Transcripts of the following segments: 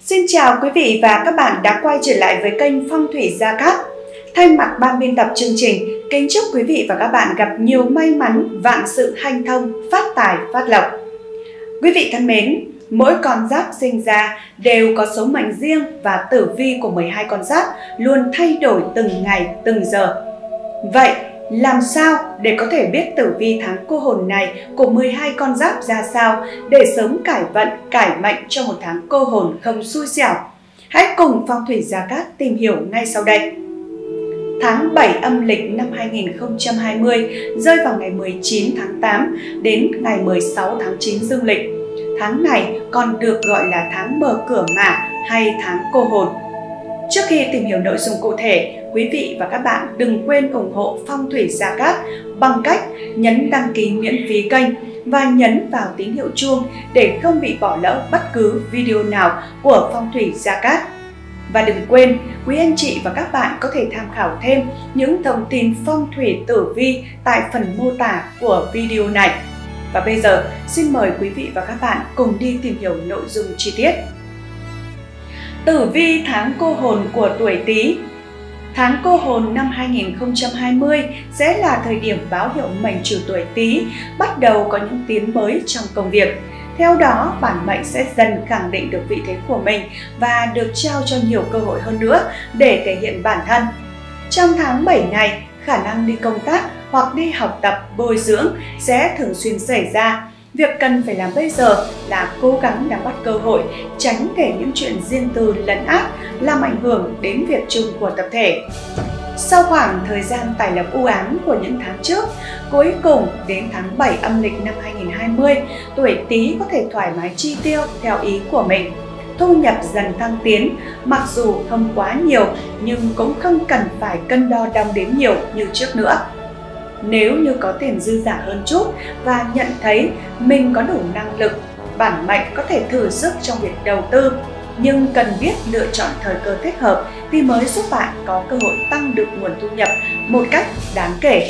Xin chào quý vị và các bạn đã quay trở lại với kênh Phong thủy Gia Cát. Thay mặt ban biên tập chương trình, kính chúc quý vị và các bạn gặp nhiều may mắn, vạn sự hanh thông, phát tài, phát lộc. Quý vị thân mến, mỗi con giáp sinh ra đều có số mệnh riêng và tử vi của 12 con giáp luôn thay đổi từng ngày, từng giờ. Vậy, làm sao để có thể biết tử vi tháng cô hồn này của 12 con giáp ra sao để sớm cải vận, cải mệnh cho một tháng cô hồn không xui xẻo? Hãy cùng Phong thủy Gia Cát tìm hiểu ngay sau đây. Tháng 7 âm lịch năm 2020 rơi vào ngày 19 tháng 8 đến ngày 16 tháng 9 dương lịch. Tháng này còn được gọi là tháng mở cửa mã hay tháng cô hồn. Trước khi tìm hiểu nội dung cụ thể, quý vị và các bạn đừng quên ủng hộ Phong thủy Gia Cát bằng cách nhấn đăng ký miễn phí kênh và nhấn vào tín hiệu chuông để không bị bỏ lỡ bất cứ video nào của Phong thủy Gia Cát. Và đừng quên, quý anh chị và các bạn có thể tham khảo thêm những thông tin phong thủy tử vi tại phần mô tả của video này. Và bây giờ, xin mời quý vị và các bạn cùng đi tìm hiểu nội dung chi tiết. Tử vi tháng cô hồn của tuổi Tý. Tháng cô hồn năm 2020 sẽ là thời điểm báo hiệu mệnh chủ tuổi Tý bắt đầu có những tiến mới trong công việc. Theo đó, bản mệnh sẽ dần khẳng định được vị thế của mình và được trao cho nhiều cơ hội hơn nữa để thể hiện bản thân. Trong tháng 7 này, khả năng đi công tác hoặc đi học tập, bồi dưỡng sẽ thường xuyên xảy ra. Việc cần phải làm bây giờ là cố gắng nắm bắt cơ hội, tránh để những chuyện riêng tư lấn át làm ảnh hưởng đến việc chung của tập thể. Sau khoảng thời gian tài lộc u ám của những tháng trước, cuối cùng đến tháng 7 âm lịch năm 2020, tuổi Tý có thể thoải mái chi tiêu theo ý của mình. Thu nhập dần thăng tiến, mặc dù không quá nhiều nhưng cũng không cần phải cân đo đong đếm nhiều như trước nữa. Nếu như có tiền dư giả hơn chút và nhận thấy mình có đủ năng lực, bản mệnh có thể thử sức trong việc đầu tư, nhưng cần biết lựa chọn thời cơ thích hợp thì mới giúp bạn có cơ hội tăng được nguồn thu nhập một cách đáng kể.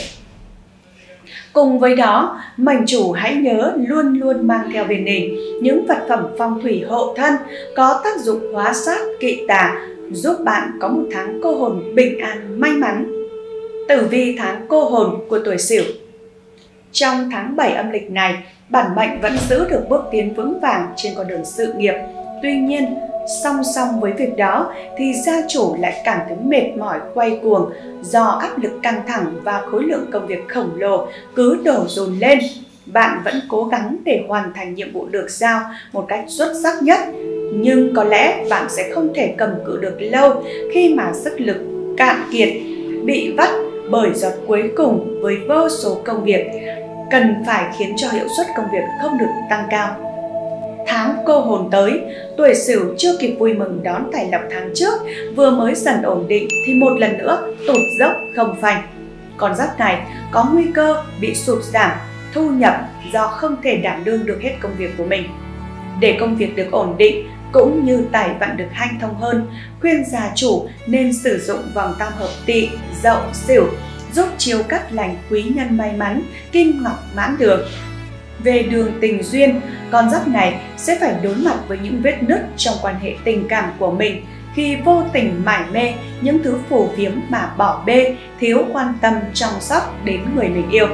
Cùng với đó, mệnh chủ hãy nhớ luôn luôn mang theo bên mình những vật phẩm phong thủy hộ thân có tác dụng hóa sát kỵ tà, giúp bạn có một tháng cô hồn bình an may mắn. Tử vi tháng cô hồn của tuổi Sửu. Trong tháng 7 âm lịch này, bản mệnh vẫn giữ được bước tiến vững vàng trên con đường sự nghiệp. Tuy nhiên, song song với việc đó thì gia chủ lại cảm thấy mệt mỏi quay cuồng do áp lực căng thẳng và khối lượng công việc khổng lồ cứ đổ dồn lên. Bạn vẫn cố gắng để hoàn thành nhiệm vụ được giao một cách xuất sắc nhất, nhưng có lẽ bạn sẽ không thể cầm cự được lâu khi mà sức lực cạn kiệt, bị vắt bởi giọt cuối cùng với vô số công việc, cần phải khiến cho hiệu suất công việc không được tăng cao. Tháng cô hồn tới, tuổi Sửu chưa kịp vui mừng đón tài lộc tháng trước, vừa mới dần ổn định thì một lần nữa tụt dốc không phanh. Con giáp này có nguy cơ bị sụt giảm thu nhập do không thể đảm đương được hết công việc của mình. Để công việc được ổn định cũng như tài vận được hanh thông hơn, khuyên gia chủ nên sử dụng vòng tam hợp Tỵ, Dậu, Sửu giúp chiếu cắt lành quý nhân may mắn, kim ngọc mãn đường. Về đường tình duyên, con giáp này sẽ phải đối mặt với những vết nứt trong quan hệ tình cảm của mình khi vô tình mải mê những thứ phù phiếm mà bỏ bê, thiếu quan tâm chăm sóc đến người mình yêu.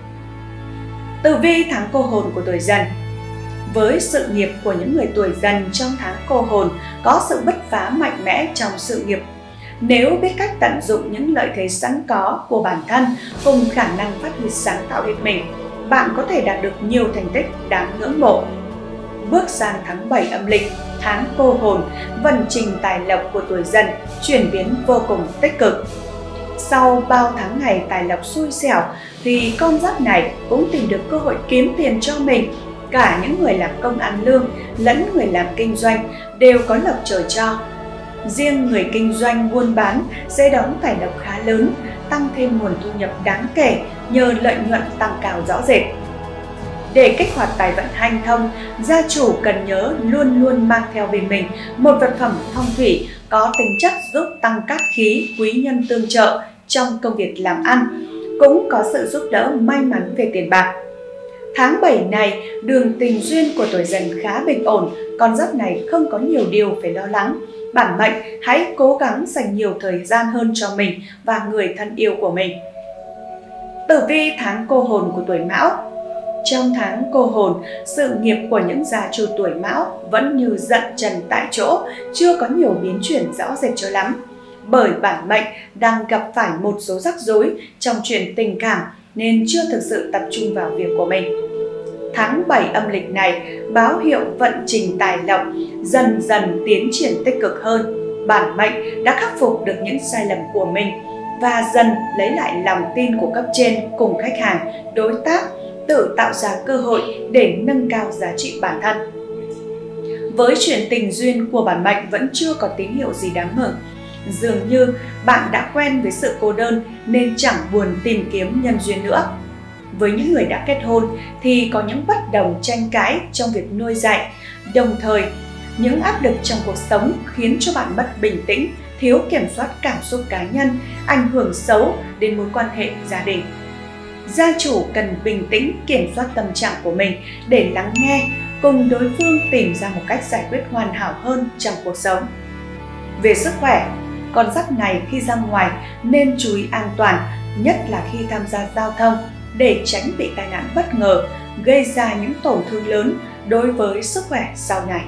Tử vi tháng cô hồn của tuổi Dần. Với sự nghiệp của những người tuổi Dần trong tháng cô hồn có sự bứt phá mạnh mẽ trong sự nghiệp. Nếu biết cách tận dụng những lợi thế sẵn có của bản thân cùng khả năng phát huy sáng tạo hết mình, bạn có thể đạt được nhiều thành tích đáng ngưỡng mộ. Bước sang tháng 7 âm lịch, tháng cô hồn, vận trình tài lộc của tuổi Dần chuyển biến vô cùng tích cực. Sau bao tháng ngày tài lộc xui xẻo thì con giáp này cũng tìm được cơ hội kiếm tiền cho mình. Cả những người làm công ăn lương lẫn người làm kinh doanh đều có lộc trời cho. Riêng người kinh doanh buôn bán sẽ đón tài lộc khá lớn, tăng thêm nguồn thu nhập đáng kể nhờ lợi nhuận tăng cao rõ rệt. Để kích hoạt tài vận hanh thông, gia chủ cần nhớ luôn luôn mang theo bên mình một vật phẩm phong thủy có tính chất giúp tăng cát khí, quý nhân tương trợ trong công việc làm ăn, cũng có sự giúp đỡ may mắn về tiền bạc. Tháng 7 này, đường tình duyên của tuổi Dần khá bình ổn, con giáp này không có nhiều điều phải lo lắng. Bản mệnh hãy cố gắng dành nhiều thời gian hơn cho mình và người thân yêu của mình. Tử vi tháng cô hồn của tuổi Mão. Trong tháng cô hồn, sự nghiệp của những gia chủ tuổi Mão vẫn như dậm chân tại chỗ, chưa có nhiều biến chuyển rõ rệt cho lắm. Bởi bản mệnh đang gặp phải một số rắc rối trong chuyện tình cảm nên chưa thực sự tập trung vào việc của mình. Tháng 7 âm lịch này báo hiệu vận trình tài lộc dần dần tiến triển tích cực hơn. Bản mệnh đã khắc phục được những sai lầm của mình và dần lấy lại lòng tin của cấp trên cùng khách hàng, đối tác, tự tạo ra cơ hội để nâng cao giá trị bản thân. Với chuyện tình duyên của bản mệnh vẫn chưa có tín hiệu gì đáng mừng. Dường như bạn đã quen với sự cô đơn nên chẳng buồn tìm kiếm nhân duyên nữa. Với những người đã kết hôn thì có những bất đồng tranh cãi trong việc nuôi dạy. Đồng thời, những áp lực trong cuộc sống khiến cho bạn mất bình tĩnh, thiếu kiểm soát cảm xúc cá nhân, ảnh hưởng xấu đến mối quan hệ gia đình. Gia chủ cần bình tĩnh kiểm soát tâm trạng của mình để lắng nghe, cùng đối phương tìm ra một cách giải quyết hoàn hảo hơn trong cuộc sống. Về sức khỏe, con giáp này khi ra ngoài nên chú ý an toàn, nhất là khi tham gia giao thông để tránh bị tai nạn bất ngờ, gây ra những tổn thương lớn đối với sức khỏe sau này.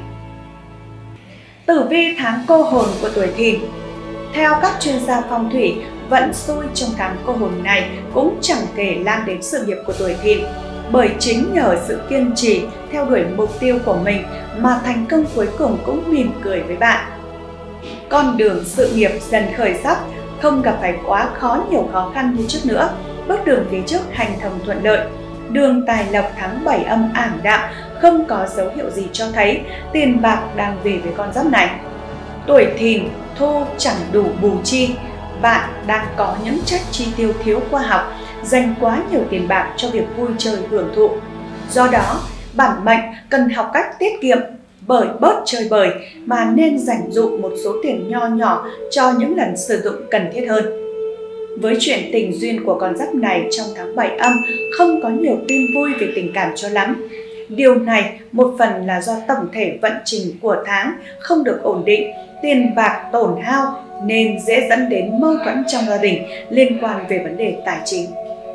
Tử vi tháng cô hồn của tuổi Thìn. Theo các chuyên gia phong thủy, vận xui trong tháng cô hồn này cũng chẳng kể lan đến sự nghiệp của tuổi Thìn, bởi chính nhờ sự kiên trì theo đuổi mục tiêu của mình mà thành công cuối cùng cũng mỉm cười với bạn. Con đường sự nghiệp dần khởi sắc, không gặp phải quá nhiều khó khăn như trước nữa. Bước đường phía trước hành thông thuận lợi. Đường tài lộc tháng 7 âm ảm đạm, không có dấu hiệu gì cho thấy tiền bạc đang về với con giáp này. Tuổi Thìn thô chẳng đủ bù chi, bạn đang có những trách chi tiêu thiếu khoa học, dành quá nhiều tiền bạc cho việc vui chơi hưởng thụ. Do đó, bản mệnh cần học cách tiết kiệm, bớt chơi bời mà nên dành dụm một số tiền nho nhỏ cho những lần sử dụng cần thiết hơn. Với chuyện tình duyên của con giáp này trong tháng 7 âm không có nhiều tin vui về tình cảm cho lắm. Điều này một phần là do tổng thể vận trình của tháng không được ổn định, tiền bạc tổn hao nên dễ dẫn đến mâu thuẫn trong gia đình liên quan về vấn đề tài chính.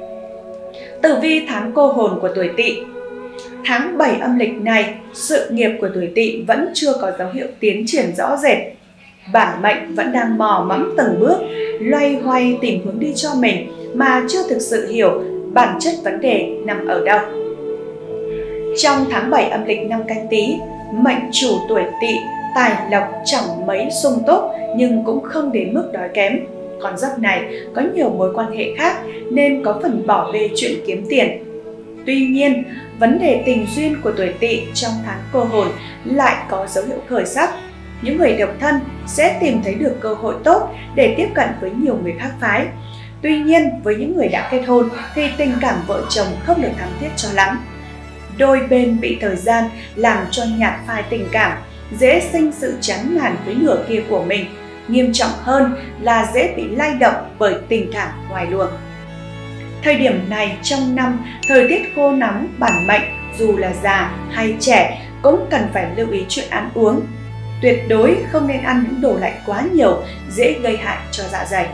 Tử vi tháng cô hồn của tuổi Tỵ. Tháng 7 âm lịch này, sự nghiệp của tuổi Tỵ vẫn chưa có dấu hiệu tiến triển rõ rệt. Bản mệnh vẫn đang mò mẫm từng bước, loay hoay tìm hướng đi cho mình mà chưa thực sự hiểu bản chất vấn đề nằm ở đâu. Trong tháng 7 âm lịch năm Canh Tý, mệnh chủ tuổi Tỵ tài lộc chẳng mấy sung túc nhưng cũng không đến mức đói kém. Con giáp này có nhiều mối quan hệ khác nên có phần bỏ bê chuyện kiếm tiền. Tuy nhiên, vấn đề tình duyên của tuổi Tỵ trong tháng cô hồn lại có dấu hiệu khởi sắc. Những người độc thân sẽ tìm thấy được cơ hội tốt để tiếp cận với nhiều người khác phái. Tuy nhiên, với những người đã kết hôn thì tình cảm vợ chồng không được thắm thiết cho lắm. Đôi bên bị thời gian làm cho nhạt phai tình cảm, dễ sinh sự chán nản với nửa kia của mình. Nghiêm trọng hơn là dễ bị lay động bởi tình cảm ngoài luồng. Thời điểm này trong năm, thời tiết khô nóng, bản mệnh dù là già hay trẻ cũng cần phải lưu ý chuyện ăn uống. Tuyệt đối không nên ăn những đồ lạnh quá nhiều, dễ gây hại cho dạ dày.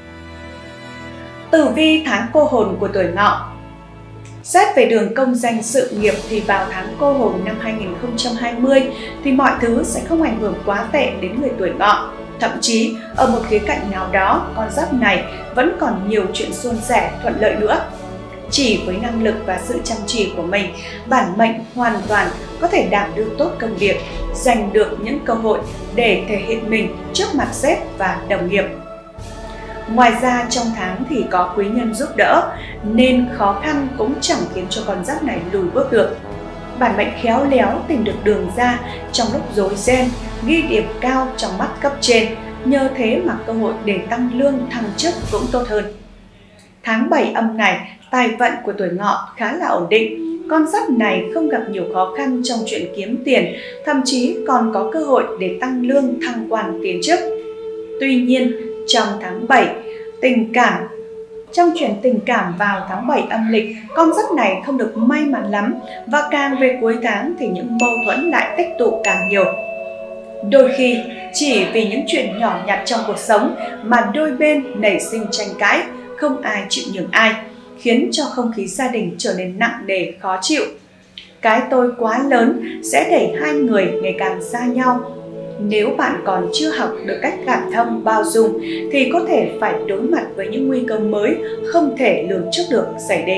Tử vi tháng cô hồn của tuổi Ngọ. Xét về đường công danh sự nghiệp thì vào tháng cô hồn năm 2020 thì mọi thứ sẽ không ảnh hưởng quá tệ đến người tuổi Ngọ. Thậm chí, ở một khía cạnh nào đó, con giáp này vẫn còn nhiều chuyện suôn sẻ, thuận lợi nữa. Chỉ với năng lực và sự chăm chỉ của mình, bản mệnh hoàn toàn có thể đảm đương tốt công việc, giành được những cơ hội để thể hiện mình trước mặt sếp và đồng nghiệp. Ngoài ra trong tháng thì có quý nhân giúp đỡ, nên khó khăn cũng chẳng khiến cho con giáp này lùi bước được. Bản mệnh khéo léo tìm được đường ra trong lúc rối ren, ghi điểm cao trong mắt cấp trên, nhờ thế mà cơ hội để tăng lương thăng chức cũng tốt hơn. Tháng 7 âm này, tài vận của tuổi Ngọ khá là ổn định. Con giáp này không gặp nhiều khó khăn trong chuyện kiếm tiền, thậm chí còn có cơ hội để tăng lương thăng quan tiến chức. Tuy nhiên, trong tháng 7, tình cảm Trong chuyện tình cảm vào tháng 7 âm lịch, con giáp này không được may mắn lắm và càng về cuối tháng thì những mâu thuẫn lại tích tụ càng nhiều. Đôi khi, chỉ vì những chuyện nhỏ nhặt trong cuộc sống mà đôi bên nảy sinh tranh cãi, không ai chịu nhường ai, khiến cho không khí gia đình trở nên nặng nề khó chịu. Cái tôi quá lớn sẽ đẩy hai người ngày càng xa nhau. Nếu bạn còn chưa học được cách cảm thông, bao dung thì có thể phải đối mặt với những nguy cơ mới không thể lường trước được xảy đến.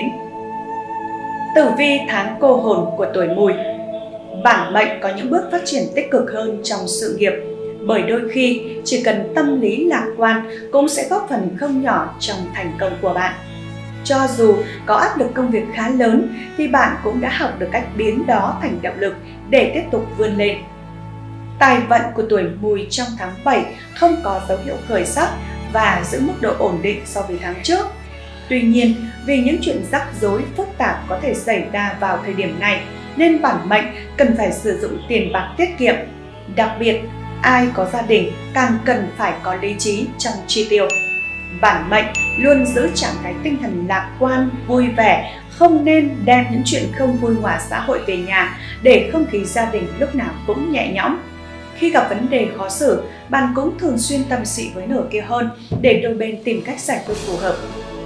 Tử vi tháng cô hồn của tuổi Mùi. Bản mệnh có những bước phát triển tích cực hơn trong sự nghiệp, bởi đôi khi chỉ cần tâm lý lạc quan cũng sẽ góp phần không nhỏ trong thành công của bạn. Cho dù có áp lực công việc khá lớn thì bạn cũng đã học được cách biến đó thành động lực để tiếp tục vươn lên. Tài vận của tuổi Mùi trong tháng 7 không có dấu hiệu khởi sắc và giữ mức độ ổn định so với tháng trước. Tuy nhiên, vì những chuyện rắc rối phức tạp có thể xảy ra vào thời điểm này, nên bản mệnh cần phải sử dụng tiền bạc tiết kiệm. Đặc biệt, ai có gia đình càng cần phải có lý trí trong chi tiêu. Bản mệnh luôn giữ trạng thái tinh thần lạc quan, vui vẻ, không nên đem những chuyện không vui ngoài xã hội về nhà để không khí gia đình lúc nào cũng nhẹ nhõm. Khi gặp vấn đề khó xử, bạn cũng thường xuyên tâm sự với nửa kia hơn để đôi bên tìm cách giải quyết phù hợp.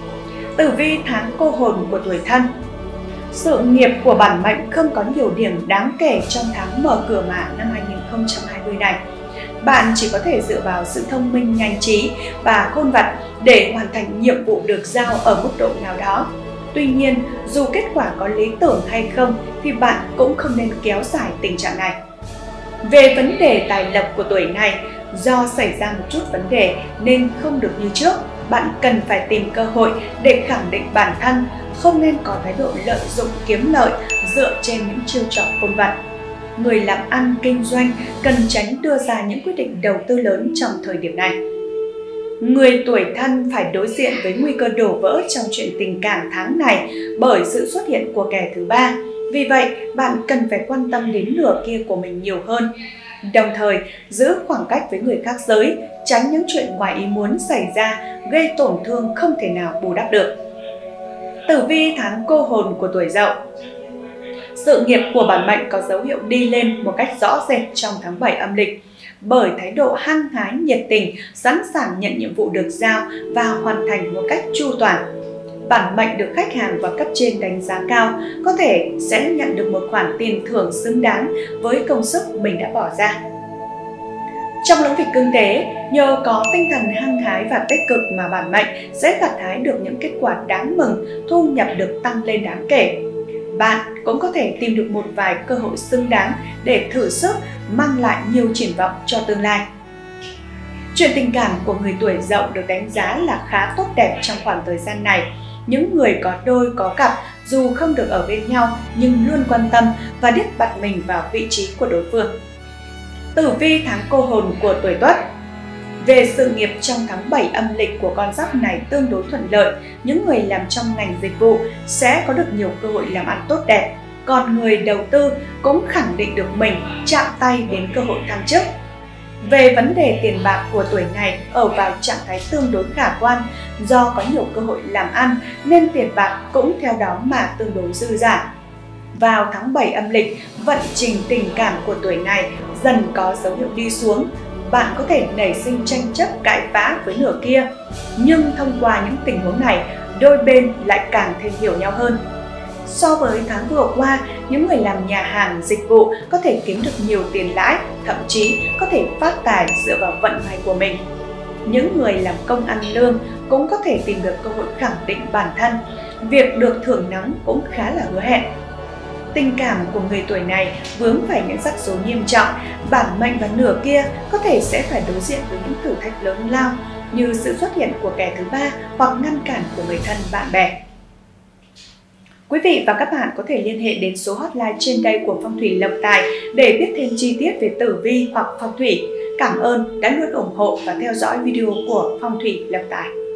Tử vi tháng cô hồn của tuổi Thân. Sự nghiệp của bản mệnh không có nhiều điểm đáng kể trong tháng mở cửa mã năm 2020 này. Bạn chỉ có thể dựa vào sự thông minh, nhanh trí và khôn vặt để hoàn thành nhiệm vụ được giao ở mức độ nào đó. Tuy nhiên, dù kết quả có lý tưởng hay không thì bạn cũng không nên kéo dài tình trạng này. Về vấn đề tài lộc của tuổi này, do xảy ra một chút vấn đề nên không được như trước, bạn cần phải tìm cơ hội để khẳng định bản thân, không nên có thái độ lợi dụng kiếm lợi dựa trên những chiêu trò khôn vặt. Người làm ăn kinh doanh cần tránh đưa ra những quyết định đầu tư lớn trong thời điểm này. Người tuổi Thân phải đối diện với nguy cơ đổ vỡ trong chuyện tình cảm tháng này bởi sự xuất hiện của kẻ thứ ba. Vì vậy, bạn cần phải quan tâm đến nửa kia của mình nhiều hơn. Đồng thời, giữ khoảng cách với người khác giới, tránh những chuyện ngoài ý muốn xảy ra, gây tổn thương không thể nào bù đắp được. Tử vi tháng cô hồn của tuổi Dậu. Sự nghiệp của bản mệnh có dấu hiệu đi lên một cách rõ rệt trong tháng 7 âm lịch, bởi thái độ hăng hái, nhiệt tình, sẵn sàng nhận nhiệm vụ được giao và hoàn thành một cách chu toàn. Bản mệnh được khách hàng và cấp trên đánh giá cao, có thể sẽ nhận được một khoản tiền thưởng xứng đáng với công sức mình đã bỏ ra. Trong lĩnh vực kinh tế, nhờ có tinh thần hăng hái và tích cực mà bản mệnh sẽ gặt hái được những kết quả đáng mừng, thu nhập được tăng lên đáng kể. Bạn cũng có thể tìm được một vài cơ hội xứng đáng để thử sức, mang lại nhiều triển vọng cho tương lai. Chuyện tình cảm của người tuổi Dậu được đánh giá là khá tốt đẹp trong khoảng thời gian này. Những người có đôi có cặp dù không được ở bên nhau nhưng luôn quan tâm và biết đặt mình vào vị trí của đối phương. Tử vi tháng cô hồn của tuổi Tuất. Về sự nghiệp trong tháng 7 âm lịch của con giáp này tương đối thuận lợi, những người làm trong ngành dịch vụ sẽ có được nhiều cơ hội làm ăn tốt đẹp, còn người đầu tư cũng khẳng định được mình, chạm tay đến cơ hội thăng chức. Về vấn đề tiền bạc của tuổi này ở vào trạng thái tương đối khả quan, do có nhiều cơ hội làm ăn nên tiền bạc cũng theo đó mà tương đối dư dả. Vào tháng 7 âm lịch, vận trình tình cảm của tuổi này dần có dấu hiệu đi xuống. Bạn có thể nảy sinh tranh chấp cãi vã với nửa kia, nhưng thông qua những tình huống này, đôi bên lại càng thêm hiểu nhau hơn. So với tháng vừa qua, những người làm nhà hàng, dịch vụ có thể kiếm được nhiều tiền lãi, thậm chí có thể phát tài dựa vào vận may của mình. Những người làm công ăn lương cũng có thể tìm được cơ hội khẳng định bản thân. Việc được thưởng nóng cũng khá là hứa hẹn. Tình cảm của người tuổi này vướng phải những rắc rối nghiêm trọng, bản mệnh và nửa kia có thể sẽ phải đối diện với những thử thách lớn lao như sự xuất hiện của kẻ thứ ba hoặc ngăn cản của người thân bạn bè. Quý vị và các bạn có thể liên hệ đến số hotline trên đây của Phong thủy Lộc Tài để biết thêm chi tiết về tử vi hoặc phong thủy. Cảm ơn đã luôn ủng hộ và theo dõi video của Phong thủy Lộc Tài.